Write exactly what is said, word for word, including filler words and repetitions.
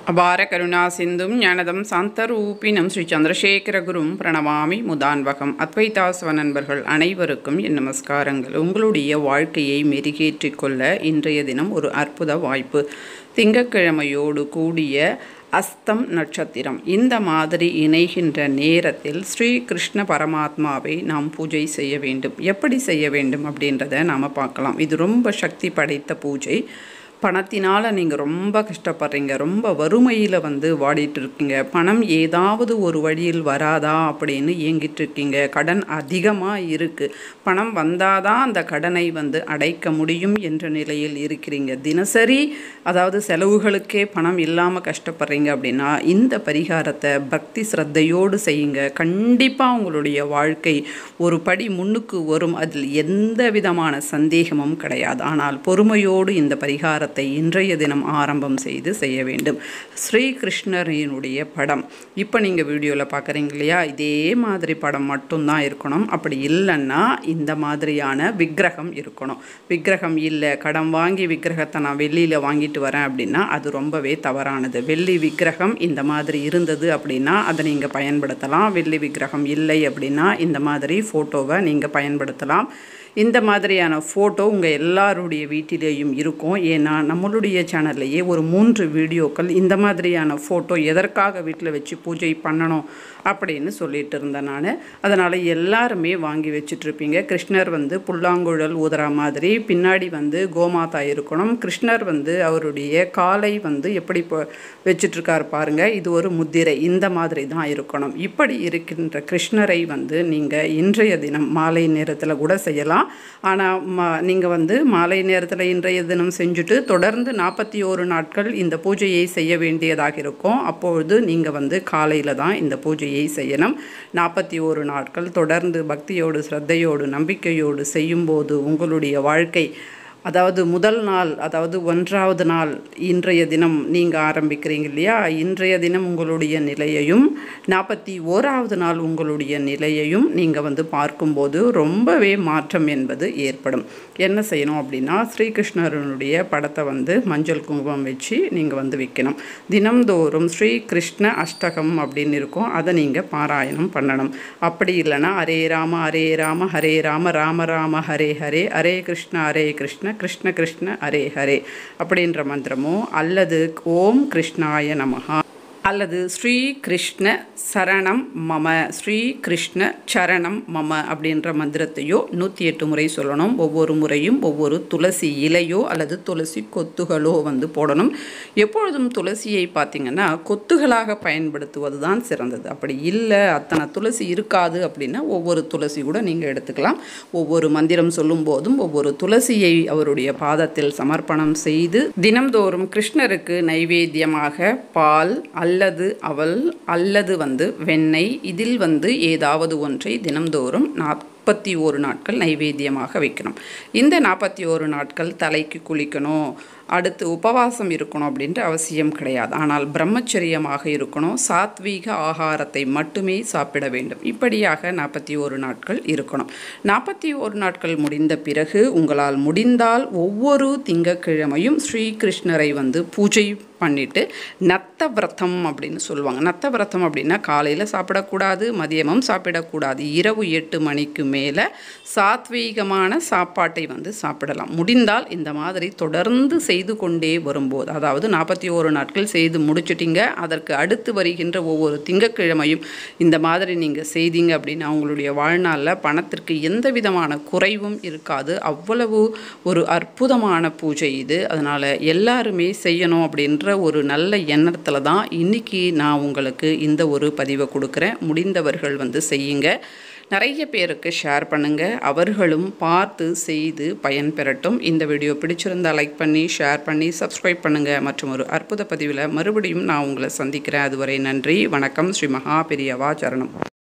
அபார கருணா சிந்தும் ஞானதம் சாந்தரூபினம் ஸ்ரீ சந்திரசேகரகுரும் பிரணவாமி முதான்வகம். அத்வைதாசவ நண்பர்கள் அனைவருக்கும் என் நமஸ்காரங்கள். உங்களுடைய வாழ்க்கையை மெருகேற்றிக் கொள்ள இன்றைய தினம் ஒரு அற்புத வாய்ப்பு. திங்கட்கிழமையோடு கூடிய அஸ்தம் நட்சத்திரம் இந்த மாதிரி இணைகின்ற நேரத்தில் ஸ்ரீ கிருஷ்ண பரமாத்மாவை நாம் பூஜை செய்ய வேண்டும். எப்படி செய்ய வேண்டும் அப்படின்றத நாம் பார்க்கலாம். இது ரொம்ப சக்தி படைத்த பூஜை. பணத்தினால் நீங்கள் ரொம்ப கஷ்டப்படுறீங்க, ரொம்ப வறுமையில் வந்து வாடிட்டு இருக்கீங்க, பணம் ஏதாவது ஒரு வழியில் வராதா அப்படின்னு ஏங்கிட்டு இருக்கீங்க, கடன் அதிகமாக இருக்குது, பணம் வந்தால் தான் அந்த கடனை வந்து அடைக்க முடியும் என்ற நிலையில் இருக்கிறீங்க, தினசரி அதாவது செலவுகளுக்கே பணம் இல்லாமல் கஷ்டப்படுறீங்க அப்படின்னா இந்த பரிகாரத்தை பக்தி ஸ்ரத்தையோடு செய்யுங்க. கண்டிப்பாக உங்களுடைய வாழ்க்கை ஒரு படி முன்னுக்கு வரும், அதில் எந்த விதமான சந்தேகமும் கிடையாது. ஆனால் பொறுமையோடு இந்த பரிகாரத்தை இன்றைய தினம் ஆரம்பம் செய்து செய்ய வேண்டும். ஸ்ரீகிருஷ்ணரினுடைய படம் இப்போ நீங்கள் வீடியோவில் பார்க்குறீங்க இல்லையா, இதே மாதிரி படம் மட்டும்தான் இருக்கணும். அப்படி இல்லைன்னா இந்த மாதிரியான விக்கிரகம் இருக்கணும். விக்கிரகம் இல்லை, கடன் வாங்கி விக்கிரகத்தை நான் வெள்ளியில் வாங்கிட்டு வரேன் அப்படின்னா அது ரொம்பவே தவறானது. வெள்ளி விக்கிரகம் இந்த மாதிரி இருந்தது அப்படின்னா அதை நீங்கள் பயன்படுத்தலாம். வெள்ளி விக்கிரகம் இல்லை அப்படின்னா இந்த மாதிரி ஃபோட்டோவை நீங்கள் பயன்படுத்தலாம். இந்த மாதிரியான ஃபோட்டோ உங்கள் எல்லாருடைய வீட்டிலேயும் இருக்கும். ஏன்னா நம்மளுடைய சேனல்லையே ஒரு மூன்று வீடியோக்கள் இந்த மாதிரியான ஃபோட்டோ எதற்காக வீட்டில் வச்சு பூஜை பண்ணணும் அப்படின்னு சொல்லிட்டு இருந்தேன் நான். அதனால் எல்லாருமே வாங்கி வச்சுட்ருப்பீங்க. கிருஷ்ணர் வந்து புல்லாங்குழல் ஊதுற மாதிரி பின்னாடி வந்து கோமாதா இருக்கணும். கிருஷ்ணர் வந்து அவருடைய காலை வந்து எப்படி வச்சிட்ருக்காரு பாருங்கள், இது ஒரு முத்திரை, இந்த மாதிரி தான் இருக்கணும். இப்படி இருக்கின்ற கிருஷ்ணரை வந்து நீங்கள் இன்றைய தினம் மாலை நேரத்தில் கூட செய்யலாம். ஆனால் மா நீங்கள் வந்து மாலை நேரத்தில் இன்றைய தினம் செஞ்சுட்டு தொடர்ந்து நாற்பத்தி ஓரு நாட்கள் இந்த பூஜையை செய்ய வேண்டியதாக இருக்கும். அப்பொழுது நீங்கள் வந்து காலையில் தான் இந்த பூஜையை செய்யணும். நாற்பத்தி ஓரு நாட்கள் தொடர்ந்து பக்தியோடு ஸ்ரத்தையோடு நம்பிக்கையோடு செய்யும்போது உங்களுடைய வாழ்க்கை, அதாவது முதல் நாள், அதாவது ஒன்றாவது நாள் இன்றைய தினம் நீங்கள் ஆரம்பிக்கிறீங்க இல்லையா, இன்றைய தினம் உங்களுடைய நிலையையும் நாற்பத்தி ஓராவது நாள் உங்களுடைய நிலையையும் நீங்கள் வந்து பார்க்கும்போது ரொம்பவே மாற்றம் என்பது ஏற்படும். என்ன செய்யணும் அப்படின்னா, ஸ்ரீகிருஷ்ணருடைய படத்தை வந்து மஞ்சள் குங்குமம் வச்சு நீங்கள் வந்து வைக்கணும். தினம்தோறும் ஸ்ரீ கிருஷ்ண அஷ்டகம் அப்படின்னு இருக்கும், அதை நீங்கள் பாராயணம் பண்ணணும். அப்படி இல்லைன்னா ஹரே ராம ஹரே ராம ஹரே ராம ராம ராம ஹரே ஹரே ஹரே கிருஷ்ண ஹரே கிருஷ்ண கிருஷ்ண கிருஷ்ண ஹரே ஹரே அப்படின்ற மந்திரமோ அல்லது ஓம் கிருஷ்ணாய நமஹா அல்லது ஸ்ரீ கிருஷ்ண சரணம் மம ஸ்ரீ கிருஷ்ண சரணம் மம அப்படின்ற மந்திரத்தையோ நூற்றி எட்டு முறை சொல்லணும். ஒவ்வொரு முறையும் ஒவ்வொரு துளசி இலையோ அல்லது துளசி கொத்துகளோ வந்து போடணும். எப்பொழுதும் துளசியை பார்த்திங்கன்னா கொத்துகளாக பயன்படுத்துவது தான் சிறந்தது. அப்படி இல்லை, அத்தனை துளசி இருக்காது அப்படின்னா ஒவ்வொரு துளசி கூட நீங்கள் எடுத்துக்கலாம். ஒவ்வொரு மந்திரம் சொல்லும் போதும் ஒவ்வொரு துளசியை அவருடைய பாதத்தில் சமர்ப்பணம் செய்து தினம்தோறும் கிருஷ்ணருக்கு நைவேத்தியமாக பால் அல்லது அவல் அல்லது வந்து வெண்ணெய், இதில் வந்து ஏதாவது ஒன்றை தினம்தோறும் நாற்பத்தி ஓரு நாட்கள் நைவேத்தியமாக வைக்கணும். இந்த நாற்பத்தி ஓரு நாட்கள் தலைக்கு குளிக்கணும், அடுத்து உபவாசம் இருக்கணும் அப்படின்ற அவசியம் கிடையாது. ஆனால் பிரம்மச்சரியமாக இருக்கணும், சாத்வீக ஆகாரத்தை மட்டுமே சாப்பிட வேண்டும். இப்படியாக நாற்பத்தி ஓரு நாட்கள் இருக்கணும். நாற்பத்தி ஓரு நாட்கள் முடிந்த பிறகு உங்களால் முடிந்தால் ஒவ்வொரு திங்கட்கிழமையும் ஸ்ரீகிருஷ்ணரை வந்து பூஜை பண்ணிவிட்டு நத்த விரதம் அப்படின்னு சொல்லுவாங்க. நத்த விரதம் அப்படின்னா காலையில் சாப்பிடக்கூடாது, மதியமும் சாப்பிடக்கூடாது, இரவு எட்டு மணிக்கு மேலே சாத்வீகமான சாப்பாட்டை வந்து சாப்பிடலாம். முடிந்தால் இந்த மாதிரி தொடர்ந்து செய்து கொண்டே வரும்போது, அதாவது நாற்பத்தி ஓரு நாட்கள் செய்து முடிச்சிட்டிங்க, அதற்கு அடுத்து வருகின்ற ஒவ்வொரு திங்கட்கிழமையும் இந்த மாதிரி நீங்கள் செய்தீங்க அப்படின்னா உங்களுடைய வாழ்நாளில் பணத்திற்கு எந்த விதமான குறைவும் இருக்காது. அவ்வளவு ஒரு அற்புதமான பூஜை இது. அதனால் எல்லாருமே செய்யணும் அப்படின்ற ஒரு நல்ல எண்ணத்தில் தான் இன்றைக்கி நான் உங்களுக்கு இந்த ஒரு பதிவை கொடுக்குறேன். முடிந்தவர்கள் வந்து செய்யுங்க, நிறைய பேருக்கு ஷேர் பண்ணுங்கள், அவர்களும் பார்த்து செய்து பயன்பெறட்டும். இந்த வீடியோ பிடிச்சிருந்தால் லைக் பண்ணி ஷேர் பண்ணி சப்ஸ்கிரைப் பண்ணுங்கள். மற்றும் ஒரு அற்புத பதிவில் மறுபடியும் நான் உங்களை சந்திக்கிறேன். அதுவரை நன்றி, வணக்கம். ஸ்ரீ மகா பெரியவா சரணம்.